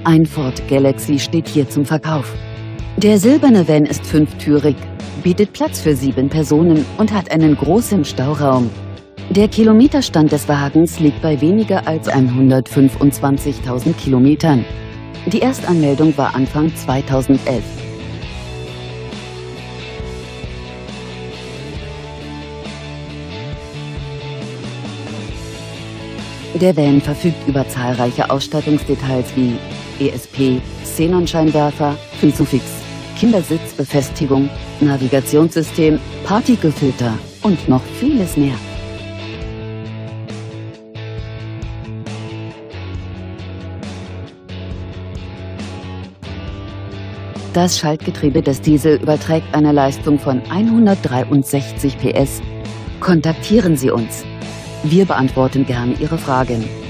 Ein Ford Galaxy steht hier zum Verkauf. Der silberne Van ist fünftürig, bietet Platz für 7 Personen und hat einen großen Stauraum. Der Kilometerstand des Wagens liegt bei weniger als 125.000 Kilometern. Die Erstanmeldung war Anfang 2011. Der Van verfügt über zahlreiche Ausstattungsdetails wie ESP, Xenonscheinwerfer, Isofix, Kindersitzbefestigung, Navigationssystem, Partikelfilter und noch vieles mehr. Das Schaltgetriebe des Diesel überträgt eine Leistung von 163 PS. Kontaktieren Sie uns. Wir beantworten gerne Ihre Fragen.